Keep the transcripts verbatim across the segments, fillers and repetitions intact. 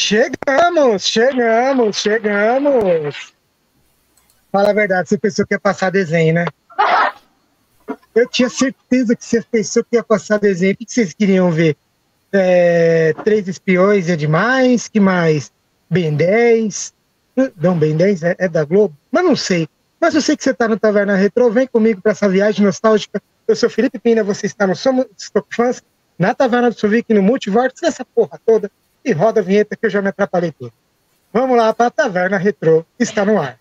Chegamos, chegamos, chegamos. Fala a verdade, você pensou que ia passar desenho, né? Eu tinha certeza que você pensou que ia passar desenho. O que vocês queriam ver? É, Três Espiões é demais? Que mais? Ben dez? Não, Ben dez é, é da Globo? Mas não sei. Mas eu sei que você está no Taverna Retrô. Vem comigo para essa viagem nostálgica. Eu sou Felipe Pina, você está no Somos Stock Fãs, na Taverna do Sovic, no Multivortes, nessa porra toda. E roda a vinheta que eu já me atrapalhei tudo. Vamos lá para a Taverna Retrô, está no ar.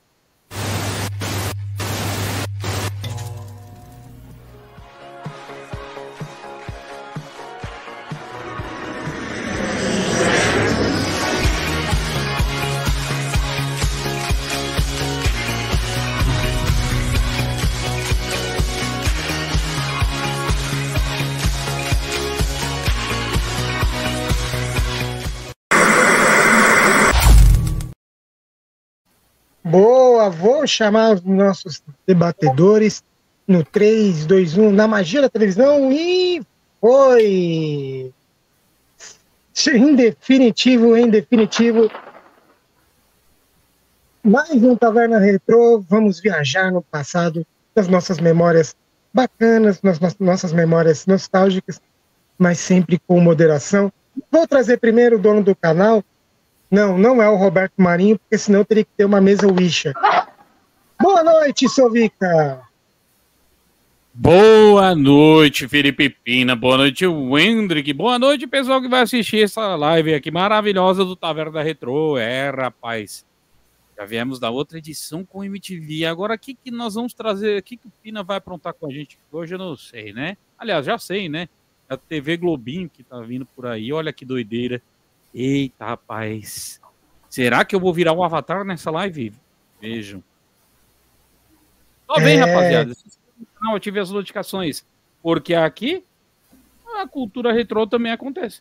Boa, vou chamar os nossos debatedores no três, dois, um, na magia da televisão e foi! Em definitivo, em definitivo, mais um Taverna Retrô, vamos viajar no passado, das nossas memórias bacanas, nas nossas memórias nostálgicas, mas sempre com moderação. Vou trazer primeiro o dono do canal. Não, não é o Roberto Marinho, porque senão teria que ter uma mesa Ouija. Boa noite, Sovica! Boa noite, Felipe Pina. Boa noite, Wendrick. Boa noite, pessoal que vai assistir essa live aqui maravilhosa do Taverna Retrô. É, rapaz. Já viemos da outra edição com o M T V. Agora, o que, que nós vamos trazer? O que, que o Pina vai aprontar com a gente hoje? Eu não sei, né? Aliás, já sei, né? A T V Globinho que tá vindo por aí. Olha que doideira. Eita, rapaz. Será que eu vou virar um avatar nessa live? Vejam. Só bem, é... rapaziada. Não, ative as notificações. Porque aqui a cultura retrô também acontece.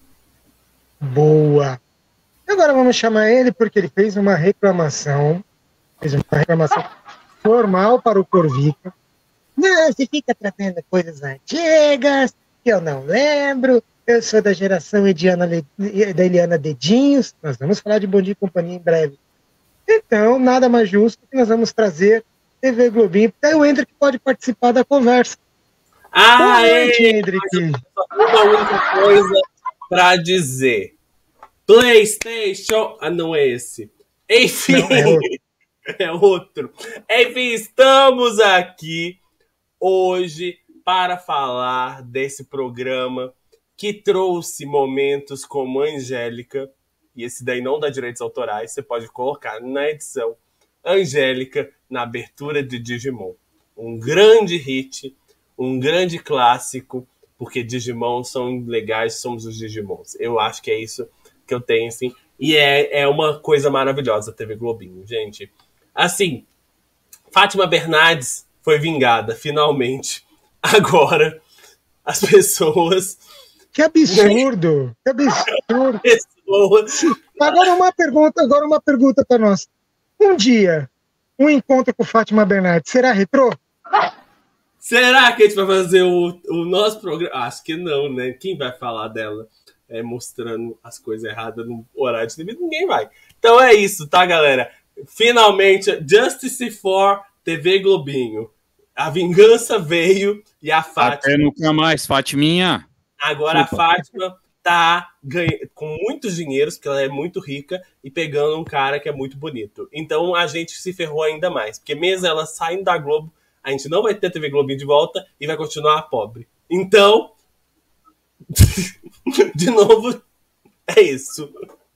Boa. Agora vamos chamar ele porque ele fez uma reclamação. Fez uma reclamação formal para o Corvica. Não, você fica trazendo coisas antigas que eu não lembro. Eu sou da geração Ediana, da Eliana Dedinhos. Nós vamos falar de Bom Dia e Companhia em breve. Então, nada mais justo que nós vamos trazer T V Globinho. Até o Hendrick pode participar da conversa. Ah, Boa noite, Hendrick. Uma única coisa para dizer. PlayStation... Ah, não é esse. Enfim, não, é, outro. é outro. Enfim, estamos aqui hoje para falar desse programa que trouxe momentos como Angélica, e esse daí não dá direitos autorais, você pode colocar na edição Angélica na abertura de Digimon. Um grande hit, um grande clássico, porque Digimon são legais, somos os Digimons. Eu acho que é isso que eu tenho, assim, e é, é uma coisa maravilhosa a T V Globinho, gente. Assim, Fátima Bernardes foi vingada, finalmente. Agora, as pessoas... Que absurdo! Que absurdo! Agora uma pergunta, agora uma pergunta para nós. Um dia, um encontro com Fátima Bernardes, será retrô? Será que a gente vai fazer o, o nosso programa? Acho que não, né? Quem vai falar dela é, mostrando as coisas erradas no horário de T V? Ninguém vai. Então é isso, tá, galera? Finalmente, Justice for T V Globinho. A vingança veio e a Fátima... Até nunca mais, Fatiminha. Agora Opa. a Fátima tá ganha... com muitos dinheiros, porque ela é muito rica, e pegando um cara que é muito bonito. Então a gente se ferrou ainda mais. Porque mesmo ela saindo da Globo, a gente não vai ter T V Globinho de volta e vai continuar pobre. Então, de novo, é isso.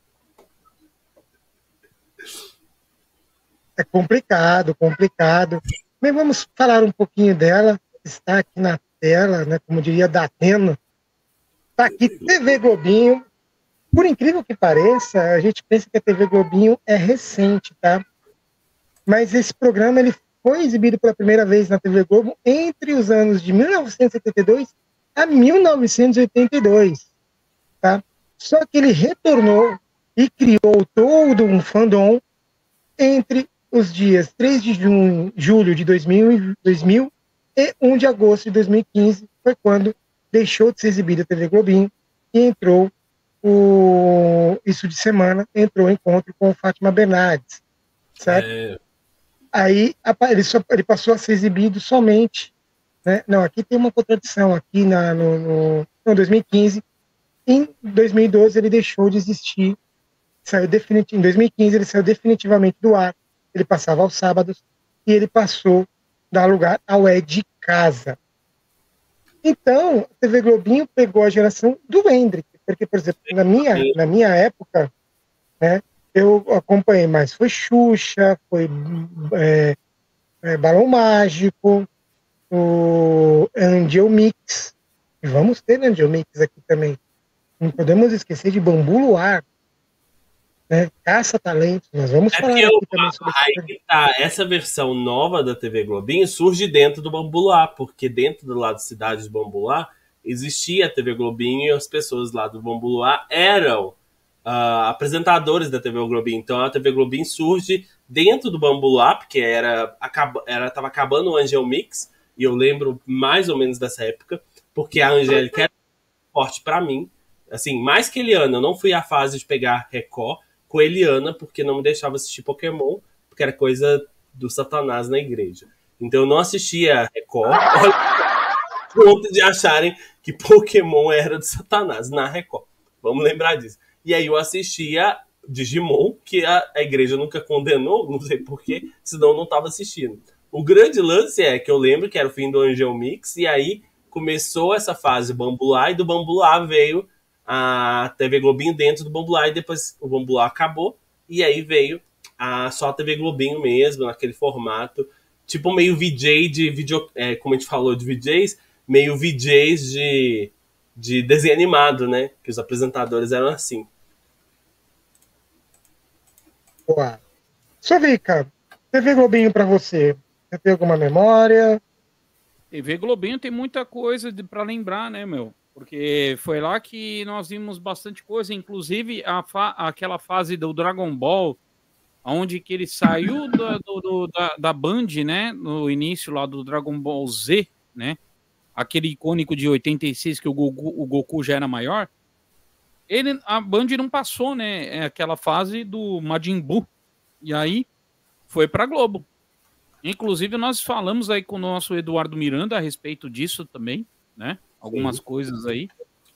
É complicado, complicado. Mas vamos falar um pouquinho dela. Está aqui na tela, né, como diria Datena. Está aqui T V Globinho. Por incrível que pareça, a gente pensa que a T V Globinho é recente, tá? Mas esse programa ele foi exibido pela primeira vez na T V Globo entre os anos de mil novecentos e setenta e dois a mil novecentos e oitenta e dois, tá? Só que ele retornou e criou todo um fandom entre os dias três de junho, julho de dois mil e um de agosto de dois mil e quinze, foi quando deixou de ser exibido a T V Globinho e entrou o Isso de Semana entrou em encontro com Fátima Bernardes, certo? É. Aí ele, só, ele passou a ser exibido somente, né? Não, aqui tem uma contradição, aqui na, no, no, no dois mil e quinze, em dois mil e doze ele deixou de existir, saiu definitivamente, em dois mil e quinze ele saiu definitivamente do ar, ele passava aos sábados, e ele passou a dar lugar ao É de Casa. Então, a T V Globinho pegou a geração do Hendrick, porque, por exemplo, na minha, na minha época, né, eu acompanhei mais, foi Xuxa, foi é, é, Balão Mágico, o Angel Mix, e vamos ter Angel Mix aqui também. Não podemos esquecer de Bambu Luar, né, Caça-Talentos, nós vamos é falar eu, aqui também sobre aí que tá, essa versão nova da T V Globinho surge dentro do Bambu Luar, porque dentro do lado Cidade de Bambu Luar existia a T V Globinho e as pessoas lá do Bambu Luar eram uh, apresentadores da T V Globinho. Então a T V Globinho surge dentro do Bambu Luar, porque era, acaba, era, tava acabando o Angel Mix, e eu lembro mais ou menos dessa época, porque a Angélica era forte pra mim. Assim, mais que Eliana, eu não fui à fase de pegar Record com Eliana, porque não me deixava assistir Pokémon, porque era coisa do Satanás na igreja. Então eu não assistia Record, ponto de acharem que Pokémon era do Satanás na Record. Vamos lembrar disso. E aí eu assistia Digimon, que a, a igreja nunca condenou, não sei porquê, senão eu não estava assistindo. O grande lance é que eu lembro que era o fim do Angel Mix, e aí começou essa fase Bambular, e do Bambular veio a T V Globinho dentro do Bambular, e depois o Bambular acabou, e aí veio a, só a T V Globinho mesmo, naquele formato, tipo meio V J de vídeo, é, como a gente falou de V Js, meio V Js de, de desenho animado, né? Que os apresentadores eram assim. Boa. Sovica, T V Globinho pra você, você tem alguma memória? T V Globinho tem muita coisa para lembrar, né, meu? Porque foi lá que nós vimos bastante coisa, inclusive a fa aquela fase do Dragon Ball, onde que ele saiu do, do, do, da, da Band, né, no início lá do Dragon Ball Z, né, aquele icônico de oitenta e seis que o Goku, o Goku já era maior, ele, a Band não passou, né, aquela fase do Majin Buu, e aí foi pra Globo. Inclusive nós falamos aí com o nosso Eduardo Miranda a respeito disso também, né, algumas Sim. coisas aí,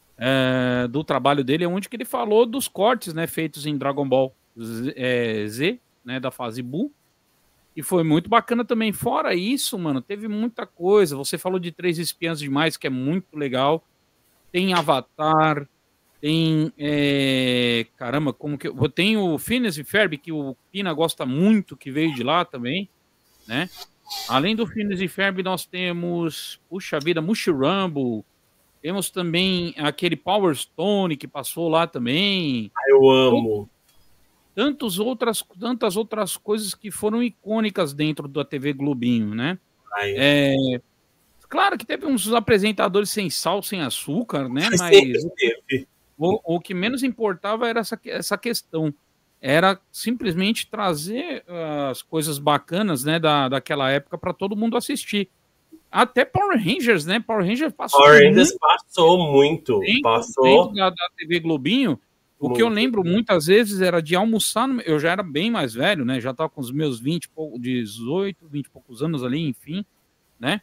é, do trabalho dele, onde que ele falou dos cortes, né, feitos em Dragon Ball Z, é, Z, né, da fase Buu, e foi muito bacana também. Fora isso, mano, teve muita coisa. Você falou de Três Espiãs Demais, que é muito legal. Tem Avatar, tem, é, caramba, como que eu... Tem o Phineas e Ferb, que o Pina gosta muito, que veio de lá também, né? Além do Phineas e Ferb, nós temos, puxa vida, Mushirumble, temos também aquele Power Stone que passou lá também. Eu amo. Tantas outras, tantas outras coisas que foram icônicas dentro da T V Globinho, né? É, claro que teve uns apresentadores sem sal, sem açúcar, né? Mas o, o que menos importava era essa, essa questão. Era simplesmente trazer uh, as coisas bacanas, né, da, daquela época para todo mundo assistir. Até Power Rangers, né? Power Rangers passou Power Rangers muito, passou muito. Dentro, passou. dentro da, da T V Globinho. O muito. Que eu lembro muitas vezes era de almoçar. No, eu já era bem mais velho, né? Já estava com os meus vinte, dezoito, vinte e poucos anos ali, enfim, né?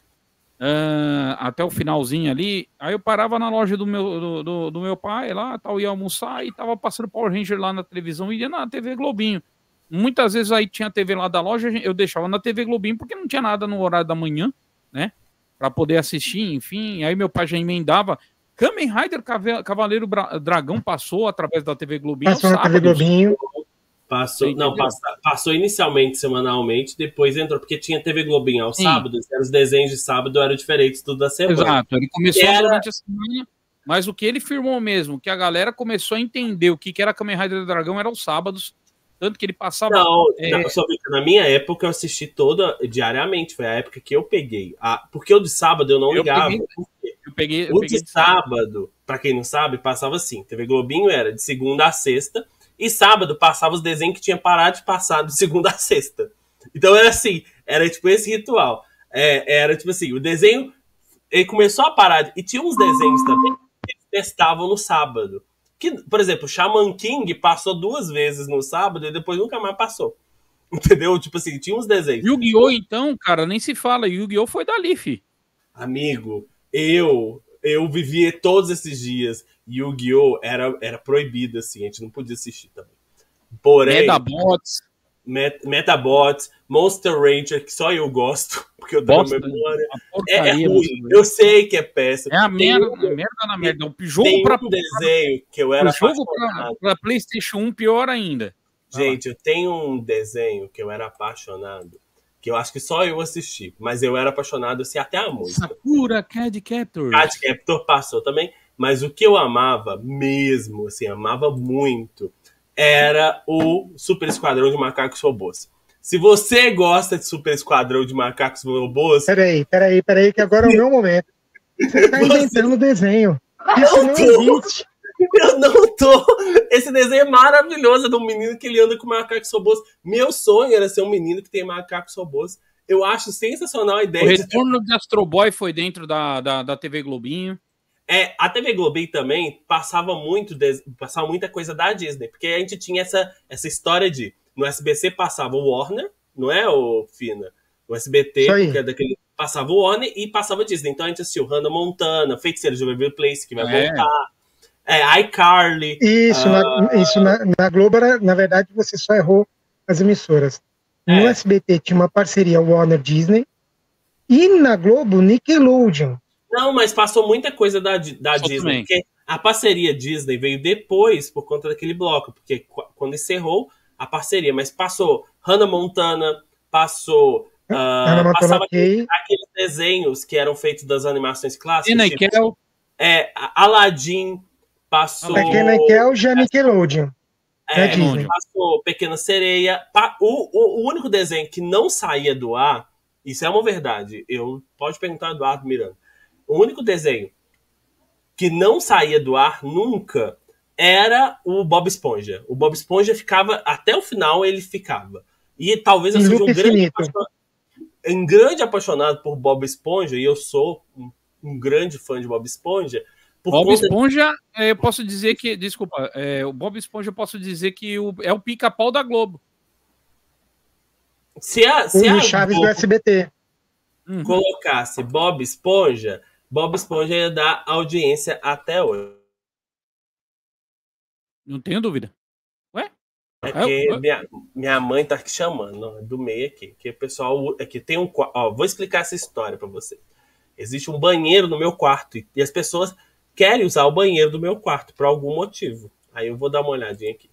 Uh, até o finalzinho ali. Aí eu parava na loja do meu, do, do, do meu pai lá, tal, ia almoçar e tava passando Power Ranger lá na televisão e ia na T V Globinho. Muitas vezes aí tinha a T V lá da loja, eu deixava na T V Globinho porque não tinha nada no horário da manhã, né? Pra poder assistir, enfim. Aí meu pai já emendava. Kamen Rider Cavaleiro Dragão passou através da T V Globinho. Passou na T V Globinho. Passou, não, passou, passou inicialmente semanalmente, depois entrou, porque tinha T V Globinho aos sábados, os desenhos de sábado eram diferentes tudo da semana. Exato, ele começou era... durante a semana, mas o que ele firmou mesmo, que a galera começou a entender o que era Kamen Rider Dragão era aos sábados, tanto que ele passava... Não, é... não só, na minha época eu assisti toda diariamente, foi a época que eu peguei, a, porque o de sábado eu não eu ligava. Peguei... Eu peguei, eu o peguei de, de sábado, pra quem não sabe, passava assim, T V Globinho era de segunda a sexta, e sábado passava os desenhos que tinha parado de passar de segunda a sexta. Então era assim, era tipo esse ritual. É, era tipo assim, o desenho, ele começou a parar, e tinha uns desenhos também que eles testavam no sábado. Que, por exemplo, Shaman King passou duas vezes no sábado e depois nunca mais passou. Entendeu? Tipo assim, tinha uns desenhos. Yu-Gi-Oh! Então, cara, nem se fala. Yu-Gi-Oh! Foi dali, fi. Amigo, eu eu vivia todos esses dias. Yu-Gi-Oh! Era, era proibido, assim, a gente não podia assistir também. Porém, Medabots. Met, Metabots, Monster Ranger, que só eu gosto, porque eu tenho Bosta, memória. porcaria, É, é ruim, eu sei que é péssimo. É a Tem merda, um- a merda na merda. O jogo Tem pra, um desenho que eu era o jogo pra, apaixonado. pra PlayStation um, pior ainda. Gente, eu tenho um desenho que eu era apaixonado, que eu acho que só eu assisti, mas eu era apaixonado, assim, até a música. Sakura Card Captors. Cat Captor passou também, mas o que eu amava mesmo, assim, amava muito, era o Super Esquadrão de Macacos Robôs. Se você gosta de Super Esquadrão de Macacos Robôs, Peraí, peraí, peraí, que agora é o meu momento. Você tá inventando o desenho. Isso não tô. existe. eu não tô. Esse desenho é maravilhoso, de um menino que ele anda com macacos robôs. Meu sonho era ser um menino que tem macacos robôs. Eu acho sensacional a O ideia de retorno de Astro Boy foi dentro da, da, da T V Globinho. É, a T V Globinho também passava muito des- passava muita coisa da Disney, porque a gente tinha essa, essa história de no S B C passava o Warner, não é, o Fina? No S B T, Isso aí. que é daquele, passava o Warner e passava a Disney. Então a gente assistiu Hannah Montana, Feiticeiro de Waverly Place, que vai É. voltar, é, iCarly. Isso, ah, na, isso na, na Globo, era, na verdade, você só errou as emissoras. No É. S B T tinha uma parceria Warner Disney e na Globo Nickelodeon. Não, mas passou muita coisa da, Di- da Só Disney, também. porque a parceria Disney veio depois por conta daquele bloco, porque qu- quando encerrou a parceria, mas passou Hannah Montana, passou ah, Hannah Montana, passava ok. aqueles desenhos que eram feitos das animações clássicas, Tina e tipo, Kel. é, a- Aladdin, passou Pequena e Kel já Nickelodeon. é, da Disney. passou Pequena Sereia. Pa- o, o, o único desenho que não saía do ar, isso é uma verdade, eu pode perguntar ao Eduardo Miranda. O único desenho que não saía do ar nunca era o Bob Esponja. O Bob Esponja ficava, até o final ele ficava. E talvez eu Em seja um loop grande, infinito. apaixonado, um grande apaixonado por Bob Esponja, e eu sou um, um grande fã de Bob Esponja. Por Bob conta Esponja, é, eu posso dizer que. Desculpa, é, o Bob Esponja eu posso dizer que o- é o pica-pau da Globo. se a, se O a Chaves do Globo S B T. Uhum. colocasse Bob Esponja, Bob Esponja ia dar audiência até hoje. Não tenho dúvida. Ué? É Eu- que eu- minha, minha mãe tá aqui chamando, ó, do meio aqui. Que o pessoal aqui tem um qua- ó, vou explicar essa história pra você. Existe um banheiro no meu quarto e, e as pessoas querem usar o banheiro do meu quarto por algum motivo. Aí eu vou dar uma olhadinha aqui.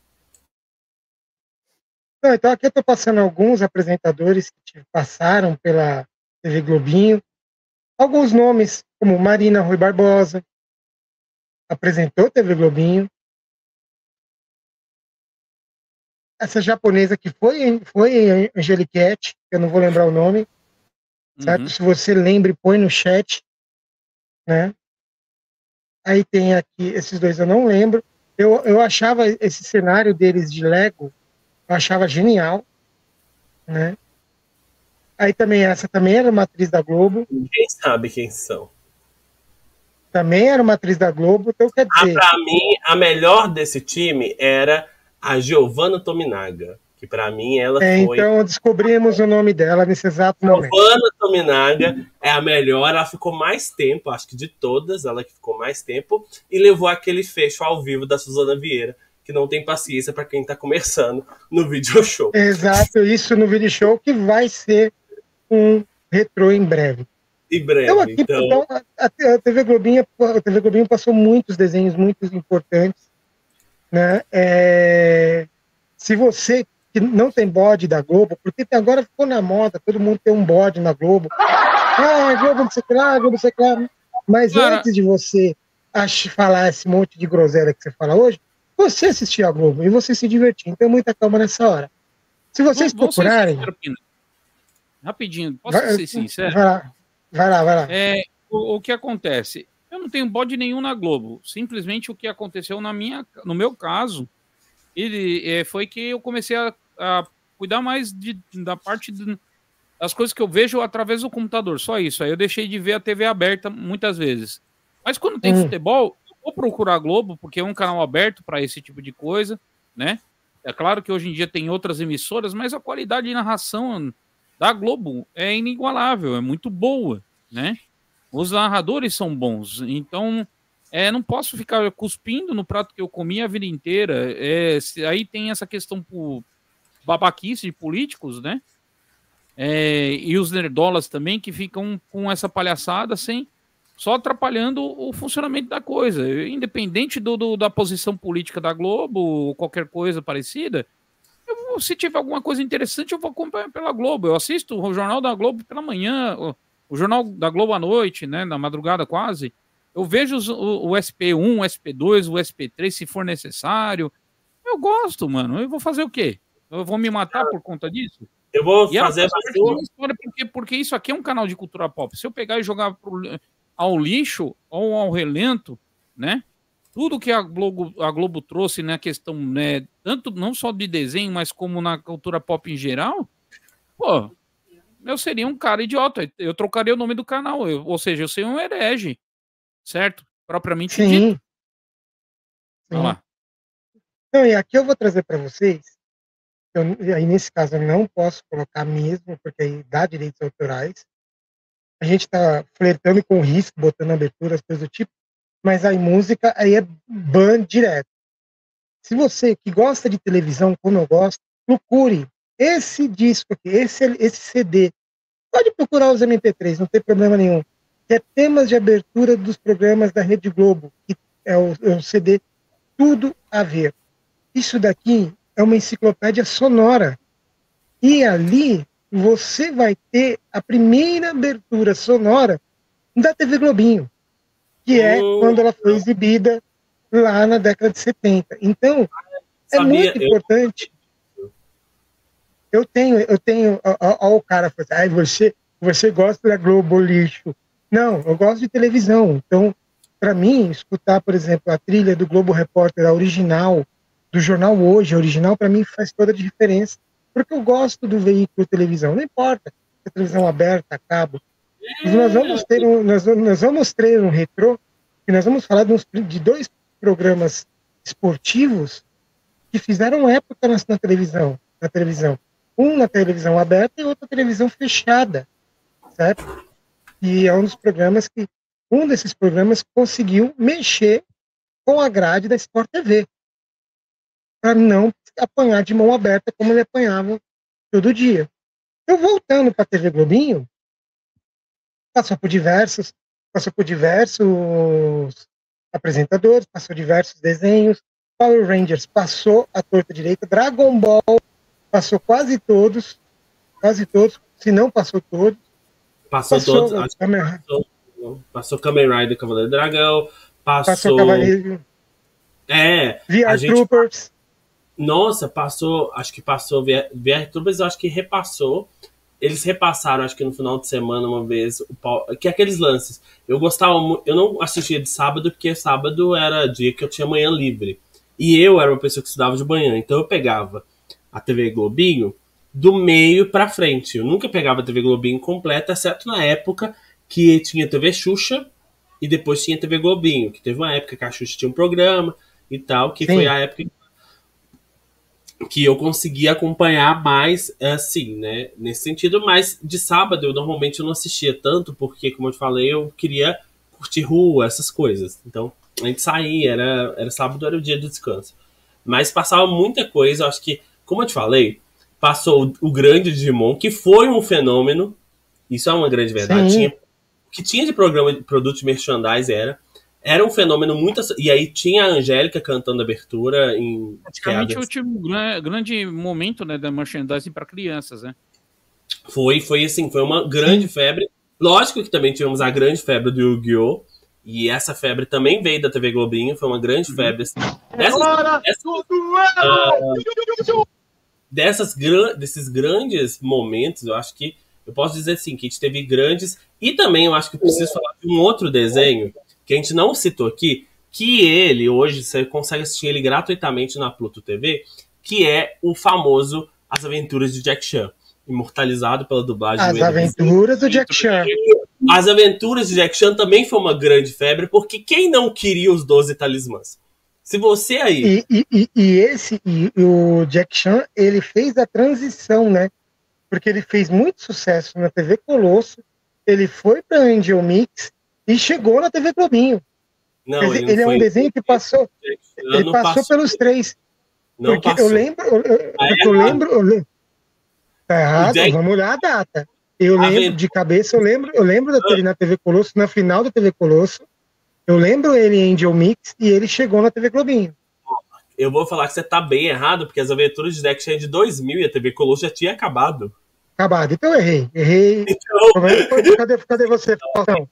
Não, então aqui eu estou passando alguns apresentadores que passaram pela T V Globinho. Alguns nomes, como Marina Rui Barbosa, apresentou T V Globinho. Essa japonesa que foi, foi Angeliquete, que eu não vou lembrar o nome, certo? Uhum. Se você lembra, põe no chat, né? Aí tem aqui, esses dois eu não lembro. Eu, eu achava esse cenário deles de Lego, eu achava genial, né? Aí também, essa também era uma atriz da Globo, Ninguém sabe quem são. também era uma atriz da Globo, então quer Ah, dizer, pra mim, a melhor desse time era a Giovanna Tominaga. Que pra mim ela é, foi. então descobrimos o nome dela nesse exato momento. Giovanna Tominaga é a melhor, ela ficou mais tempo, acho que de todas, ela que ficou mais tempo, e levou aquele fecho ao vivo da Suzana Vieira, que não tem paciência pra quem tá começando no video show. Exato, isso no vídeo show que vai ser um retrô em breve. Em breve, Então, aqui, então. então, a, a T V Globinho, a T V Globinho passou muitos desenhos muito importantes, né? É, se você que não tem bode da Globo, porque agora ficou na moda, todo mundo tem um bode na Globo. Ah, Globo não sei o que lá, Globo não sei o que lá. Mas Cara, antes de você ach- falar esse monte de groselha que você fala hoje, você assistir a Globo e você se divertir. Então, muita calma nessa hora. Se vocês vamos ser procurarem... sinceros, Pina. Rapidinho, posso vai, ser sincero? vai lá, vai lá, vai lá. É, o, o que acontece? Eu não tenho bode nenhum na Globo. Simplesmente o que aconteceu na minha, no meu caso, ele é, foi que eu comecei a, a cuidar mais de, da parte de, das coisas que eu vejo através do computador. Só isso. Aí eu deixei de ver a T V aberta muitas vezes. Mas quando tem Hum. futebol, eu vou procurar a Globo, porque é um canal aberto para esse tipo de coisa, né? É claro que hoje em dia tem outras emissoras, mas a qualidade de narração da Globo é inigualável, é muito boa, né? Os narradores são bons, então é, não posso ficar cuspindo no prato que eu comi a vida inteira. É, se, aí tem essa questão por babaquice de políticos, né? É, e os nerdolas também, que ficam com essa palhaçada sem, só atrapalhando o funcionamento da coisa. Independente do, do, da posição política da Globo ou qualquer coisa parecida, eu, se tiver alguma coisa interessante, eu vou acompanhar pela Globo. Eu assisto o Jornal da Globo pela manhã, o, o Jornal da Globo à noite, né, na madrugada quase. Eu vejo os, o, o S P um, o S P dois, o S P três, se for necessário. Eu gosto, mano. Eu vou fazer o quê? Eu vou me matar por conta disso? Eu vou e fazer a sua história, porque, porque isso aqui é um canal de cultura pop. Se eu pegar e jogar pro, ao lixo ou ao relento, né? Tudo que a Globo, a Globo trouxe na questão, né, tanto não só de desenho, mas como na cultura pop em geral, pô, eu seria um cara idiota. Eu trocaria o nome do canal, eu, ou seja, eu seria um herege, certo? Propriamente Sim. dito. Sim. Olha lá. Então, e aqui eu vou trazer para vocês, eu, aí nesse caso eu não posso colocar mesmo, porque aí dá direitos autorais. A gente está flertando com o risco, botando abertura, as coisas do tipo, mas aí música aí é ban direto. Se você que gosta de televisão, como eu gosto, procure esse disco aqui, esse, esse C D. Pode procurar os M P três, não tem problema nenhum. Que é temas de abertura dos programas da Rede Globo, que é o, é o C D Tudo a Ver. Isso daqui é uma enciclopédia sonora. E ali você vai ter a primeira abertura sonora da T V Globinho, que é oh, quando ela foi exibida lá na década de setenta. Então, é sabia, muito importante. Eu, eu tenho, eu tenho, ó, ó, o cara falou assim, ah, você, você gosta da Globo lixo. Não, eu gosto de televisão. Então, para mim, escutar, por exemplo, a trilha do Globo Repórter, a original, do Jornal Hoje, a original, para mim faz toda a diferença. Porque eu gosto do veículo televisão. Não importa se é televisão aberta, a cabo. Mas nós vamos ter um, nós, nós vamos ter um retrô, e nós vamos falar de, uns, de dois programas esportivos que fizeram época na, na televisão, na televisão. Um na televisão aberta e outro na televisão fechada, certo? E é um dos programas que, um desses programas conseguiu mexer com a grade da Sport T V, para não apanhar de mão aberta como ele apanhava todo dia. Eu voltando para a T V Globinho, passou por diversos, passou por diversos apresentadores, passou diversos desenhos, Power Rangers passou a torta direita, Dragon Ball passou quase todos, quase todos, se não passou todos. Passou, passou todos, acho Kamen... passou, passou Kamen Rider, Cavaleiro Dragão, passou... Passou Cavaleiro... É, V R gente... Troopers. Nossa, passou, acho que passou V R Troopers, eu acho que repassou. Eles repassaram, acho que no final de semana, uma vez, o pau, que é aqueles lances. Eu gostava, eu não assistia de sábado, porque sábado era dia que eu tinha manhã livre. E eu era uma pessoa que estudava de manhã, então eu pegava a T V Globinho do meio pra frente. Eu nunca pegava a T V Globinho completa, exceto na época que tinha T V Xuxa e depois tinha T V Globinho, que teve uma época que a Xuxa tinha um programa e tal, que Sim. foi a época que eu conseguia acompanhar mais, assim, né, nesse sentido, mas de sábado eu normalmente não assistia tanto, porque, como eu te falei, eu queria curtir rua, essas coisas. Então, a gente saía, era, era sábado, era o dia do descanso. Mas passava muita coisa, eu acho que, como eu te falei, passou o, o grande Digimon, que foi um fenômeno, isso é uma grande verdade, tinha, o que tinha de programa de produto de merchandise era, era um fenômeno muito... E aí tinha a Angélica cantando abertura em... Praticamente o último grande momento, né, da merchandising para crianças, né? Foi, foi assim, foi uma grande Sim. febre. Lógico que também tivemos a grande febre do Yu-Gi-Oh! E essa febre também veio da T V Globinho, foi uma grande febre. Assim. Dessas, dessas, uh, dessas, desses grandes momentos, eu acho que... Eu posso dizer assim, que a gente teve grandes... E também eu acho que eu preciso falar de um outro desenho que a gente não citou aqui, que ele, hoje, você consegue assistir ele gratuitamente na Pluto T V, que é o famoso As Aventuras de Jack Chan, imortalizado pela dublagem As do Aventuras do Jack Chan. As Aventuras de Jack Chan também foi uma grande febre, porque quem não queria os doze talismãs? Se você aí... E, e, e esse, e o Jack Chan, ele fez a transição, né? Porque ele fez muito sucesso na T V Colosso, ele foi para a Angel Mix e chegou na T V Globinho. Não, Quer dizer, ele, ele é um desenho que passou, ele passou, passou pelos três. Não porque passou. eu lembro, eu, eu, eu lembro, eu lembro, tá errado, Jack... vamos olhar a data. Eu lembro, Aventura. de cabeça, eu lembro, eu lembro dele na T V Colosso, na final da T V Colosso, eu lembro ele em Angel Mix e ele chegou na T V Globinho. Eu vou falar que você tá bem errado, porque as Aventuras de Jack Chan é de dois mil e a T V Colosso já tinha acabado. Acabado, então eu errei, errei. Então... Cadê, cadê você, Faustão?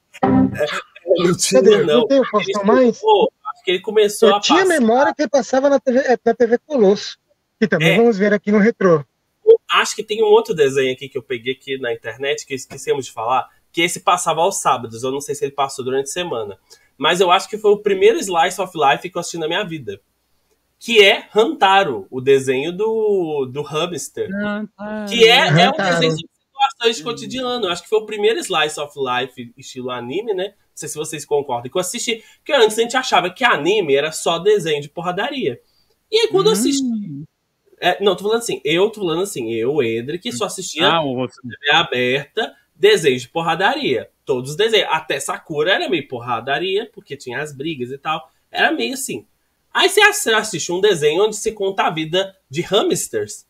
É, não tinha, cadê? não. Não tem o Faustão mais? Acho que ele começou eu a tinha passar... memória que ele passava na T V, na T V Colosso, que também é. vamos ver aqui no Retrô. Acho que tem um outro desenho aqui que eu peguei aqui na internet, que esquecemos de falar, que esse passava aos sábados. Eu não sei se ele passou durante a semana. Mas eu acho que foi o primeiro Slice of Life que eu assisti na minha vida. Que é Hantaro, o desenho do, do hamster. Hantaro. Que é, é um desenho de situações de cotidiano. Eu acho que foi o primeiro Slice of Life estilo anime, né? Não sei se vocês concordam. Que eu assisti. Porque antes a gente achava que anime era só desenho de porradaria. E aí quando hum. eu assisti... É, não, tô falando assim, eu tô falando assim, eu, Edric, só assistia ah, o... T V aberta, desenhos de porradaria. Todos os desenhos. Até Sakura era meio porradaria, porque tinha as brigas e tal. Era meio assim. Aí você assiste um desenho onde se conta a vida de hamsters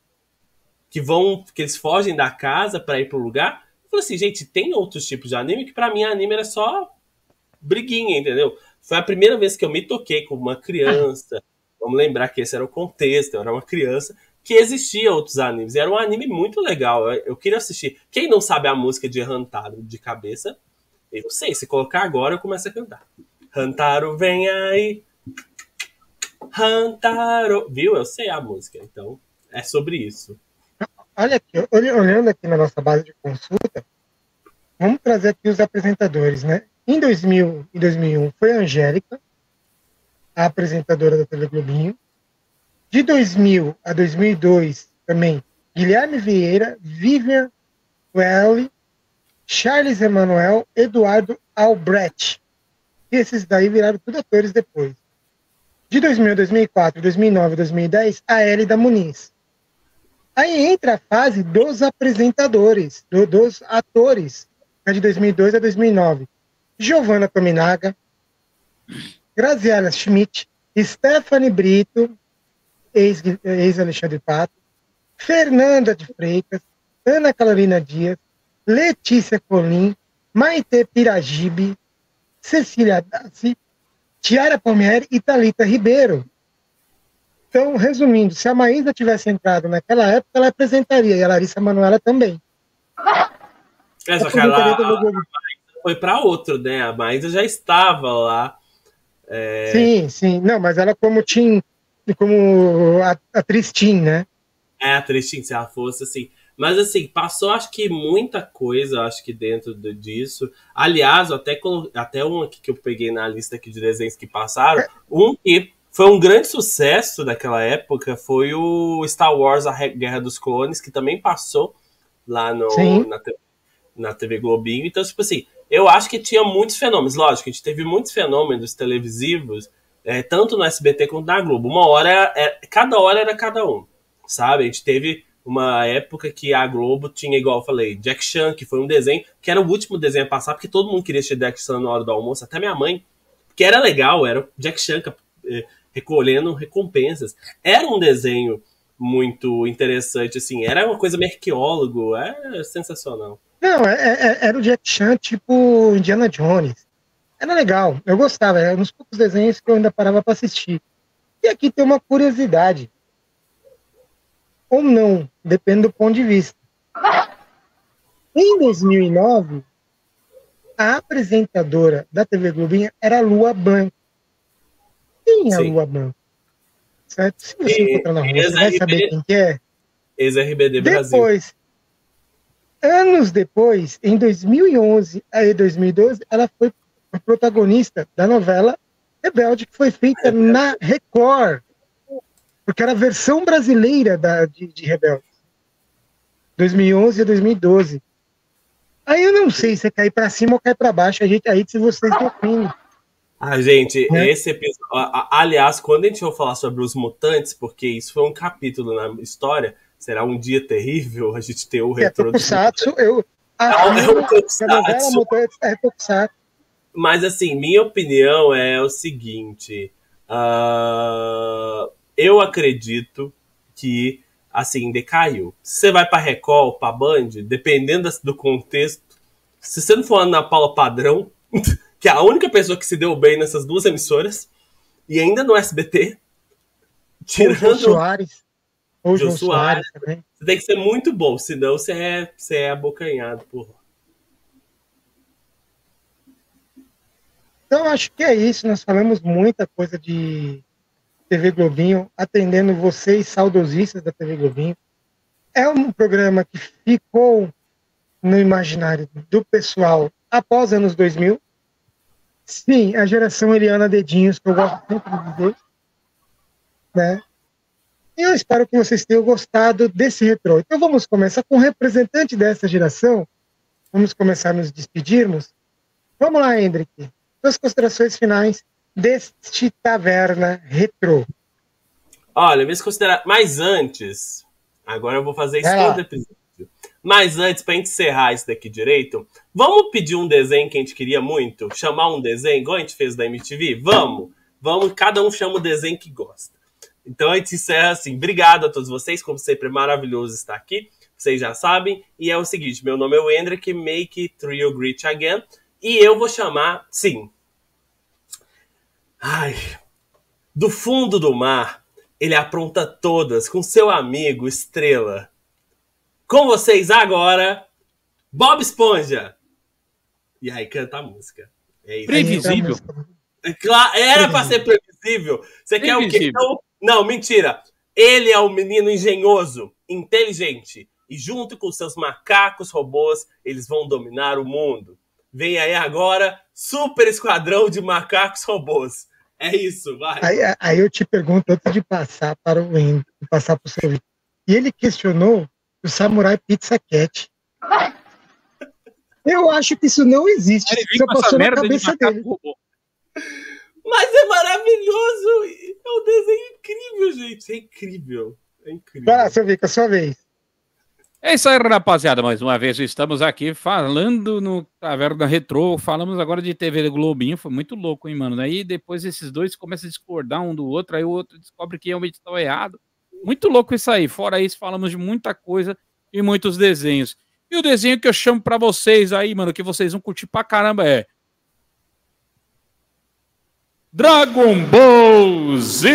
que vão, que eles fogem da casa pra ir pro lugar. Eu falei assim, gente, tem outros tipos de anime que pra mim anime era só briguinha, entendeu? Foi a primeira vez que eu me toquei como uma criança. Vamos lembrar que esse era o contexto, eu era uma criança, que existia outros animes. Era um anime muito legal, eu, eu queria assistir. Quem não sabe a música de Hantaro de cabeça, eu sei, se colocar agora eu começo a cantar. Hantaro vem aí, Hantaro... Viu? Eu sei a música, então é sobre isso. Olha aqui, olhando aqui na nossa base de consulta, vamos trazer aqui os apresentadores, né? Em dois mil e dois mil e um foi a Angélica, a apresentadora da T V Globinho. De dois mil a dois mil e dois, também, Guilherme Vieira, Vivian Welly, Charles Emanuel, Eduardo Albrecht. E esses daí viraram tudo atores depois. De dois mil a dois mil e quatro, dois mil e nove, dois mil e dez, a Hélida Muniz. Aí entra a fase dos apresentadores, do, dos atores, de dois mil e dois a dois mil e nove. Giovanna Tominaga, Graziela Schmidt, Stephanie Brito, ex-Alexandre Pato, Fernanda de Freitas, Ana Carolina Dias, Letícia Colim, Maite Piragibe, Cecília Dassi, Tiara Palmieri e Thalita Ribeiro. Então, resumindo, se a Maísa tivesse entrado naquela época, ela apresentaria, e a Larissa Manoela também. Essa cara foi para outro, né? A Maísa já estava lá. É... Sim, sim. Não, mas ela como Tim, como atriz Tim, né? É, atriz Tim, se ela fosse assim. Mas assim, passou acho que muita coisa, acho que dentro de, disso. Aliás, até, até um aqui que eu peguei na lista aqui de desenhos que passaram, é. um que foi um grande sucesso naquela época foi o Star Wars, a Guerra dos Clones, que também passou lá no, na, na T V Globinho. Então, tipo assim, eu acho que tinha muitos fenômenos. Lógico, a gente teve muitos fenômenos televisivos, é, tanto no S B T quanto na Globo. Uma hora, era, é, cada hora era cada um, sabe? A gente teve uma época que a Globo tinha, igual eu falei, Jack Chan, que foi um desenho, que era o último desenho a passar, porque todo mundo queria assistir Jack Chan na hora do almoço, até minha mãe, que era legal, era o Jack Chan é, recolhendo recompensas. Era um desenho muito interessante, assim, era uma coisa meio arqueólogo, é sensacional. Não, é, é, era o Jack Chan tipo Indiana Jones. Era legal, eu gostava, era um dos poucos desenhos que eu ainda parava para assistir. E aqui tem uma curiosidade. Ou não, depende do ponto de vista. Em dois mil e nove, a apresentadora da T V Globinho era a Lua Blanc. Quem é a Lua Blanc? Certo? Se você e, encontrar na rua, você vai saber quem que é. Ex-R B D Brasil. Depois, anos depois, em dois mil e onze e dois mil e doze, ela foi a protagonista da novela Rebelde, que foi feita na Record. Porque era a versão brasileira da, de, de Rebelde. dois mil e onze e dois mil e doze. Aí eu não sei se é cair pra cima ou cair pra baixo, a gente aí se vocês definem. Ah, gente, Né? esse episódio... Aliás, quando a gente for falar sobre os mutantes, porque isso foi um capítulo na história, será um dia terrível a gente ter o É retrô dos Tokusatsu, mutantes. eu É um afirmo que a novela Tokusatsu. Mutantes é Tokusatsu. Mas, assim, minha opinião é o seguinte. Uh, eu acredito que, assim, decaiu. Se você vai pra Record, pra Band, dependendo do contexto, se você não for Ana Paula Padrão, que é a única pessoa que se deu bem nessas duas emissoras, e ainda no S B T, tirando... Ou João Soares. Ou João João Soares também. Você tem que ser muito bom, senão você é, você é abocanhado, porra. Então, acho que é isso. Nós falamos muita coisa de T V Globinho, atendendo vocês, saudosistas da T V Globinho. É um programa que ficou no imaginário do pessoal após anos dois mil. Sim, a geração Eliana Dedinhos, que eu gosto sempre de dizer. Né? E eu espero que vocês tenham gostado desse retrô. Então, vamos começar com o representante dessa geração. Vamos começar a nos despedirmos. Vamos lá, Hendrick. Suas considerações finais deste Taverna Retrô. Olha, me considerar. Mas antes, agora eu vou fazer isso Vai todo lá. episódio. Mas antes, pra gente encerrar isso daqui direito, vamos pedir um desenho que a gente queria muito? Chamar um desenho, igual a gente fez da M T V? Vamos! Vamos, cada um chama o desenho que gosta. Então a gente encerra assim. Obrigado a todos vocês, como sempre é maravilhoso estar aqui. Vocês já sabem. E é o seguinte, meu nome é o Hendrick, make Trio Great Again. E eu vou chamar, sim. Ai, do fundo do mar, ele apronta todas com seu amigo Estrela. Com vocês agora, Bob Esponja. E aí canta a música. É isso. Previsível. É claro, era pra ser previsível. Você quer o quê? Previsível. Então, não, mentira. Ele é um menino engenhoso, inteligente. E junto com seus macacos robôs, eles vão dominar o mundo. Vem aí agora, Super Esquadrão de Macacos Robôs. É isso, vai. Aí, aí eu te pergunto, antes de passar para o Hendrick, de passar para o seu Vitor. E ele questionou o Samurai Pizza Cat. Eu acho que isso não existe. Ele Isso vem só com essa passou na merda de cabeça macaco dele. robô. Mas é maravilhoso. É um desenho incrível, gente. É incrível. É incrível. Vai lá, seu Vitor, sua vez. É isso aí, rapaziada. Mais uma vez estamos aqui falando no Taverna Retrô. Falamos agora de T V Globinho. Foi muito louco, hein, mano? Aí depois esses dois começam a discordar um do outro. Aí o outro descobre que realmente estava errado. Muito louco isso aí. Fora isso, falamos de muita coisa e muitos desenhos. E o desenho que eu chamo pra vocês aí, mano, que vocês vão curtir pra caramba é Dragon Ball Z!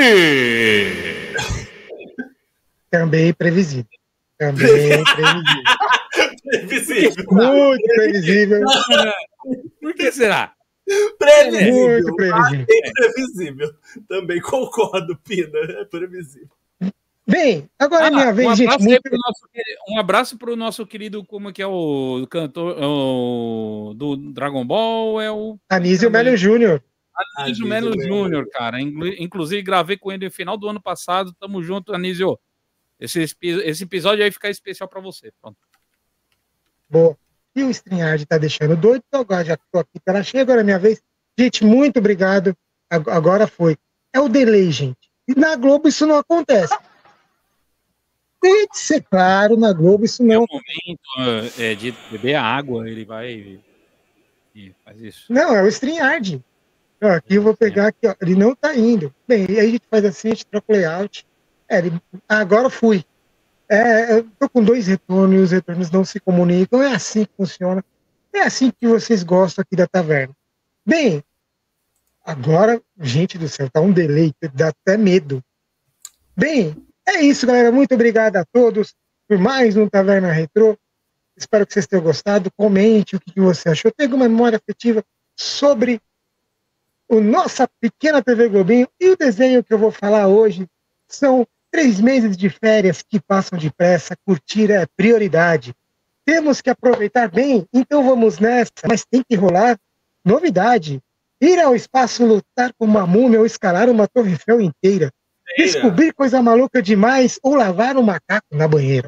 Também previsível. Também previsível. Previsível. Muito previsível. Por que será? Previsível. Muito previsível. É previsível. Também concordo, Pina. É previsível. Bem, agora é Ah, minha um vez, abraço gente. aí Muito... pro nosso querido- um abraço pro nosso querido, como que é o cantor o, do Dragon Ball, é o Anísio Melo Júnior. Anísio Melo Júnior, cara. Inclu- Inclusive, gravei com ele no final do ano passado. Tamo junto, Anísio. Esse, espi- esse episódio aí fica especial pra você. Pronto. Boa. E o StreamYard tá deixando doido, então agora já tô aqui pela cheia, agora é minha vez. Gente, muito obrigado. Ag- Agora foi. É o delay, gente. E na Globo isso não acontece. Tem que ser claro, na Globo isso É não o momento é, de beber água, ele vai e, e faz isso. Não, é o StreamYard. Ó, aqui eu vou pegar aqui, ó. Ele não tá indo. Bem, e aí a gente faz assim, a gente troca o layout. É, ele... ah, agora fui. É, eu tô com dois retornos e os retornos não se comunicam. É assim que funciona. É assim que vocês gostam aqui da taverna. Bem, agora, gente do céu, tá um delay que dá até medo. Bem, é isso, galera. Muito obrigado a todos por mais um Taverna Retrô. Espero que vocês tenham gostado. Comente o que que você achou. Tem alguma memória afetiva sobre o nossa pequena T V Globinho? E o desenho que eu vou falar hoje são três meses de férias que passam depressa. Curtir é prioridade. Temos que aproveitar bem, então vamos nessa. Mas tem que rolar novidade. Ir ao espaço, lutar com uma múmia ou escalar uma Torre Eiffel inteira. Descobrir coisa maluca demais ou lavar um macaco na banheira.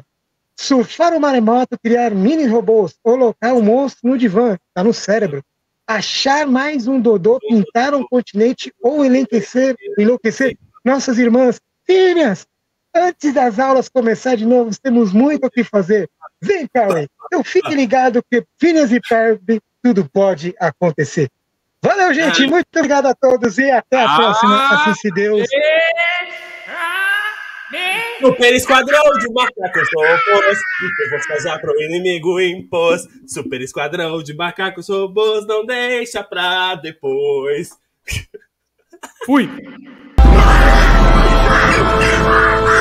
surfar o maremoto, criar mini robôs, colocar o monstro no divã, tá no cérebro. Achar mais um dodô, pintar um continente ou enlouquecer, enlouquecer nossas irmãs. Filhas, antes das aulas começar de novo, temos muito o que fazer. Vem, Perry, então fique ligado que Phineas e Ferb, tudo pode acontecer. Valeu, gente, muito obrigado a todos e até a próxima, assim se Deus. Super Esquadrão de Macacos Robôs, que eu vou fazer pro inimigo impôs. Super Esquadrão de Macacos Robôs, não deixa pra depois. Fui!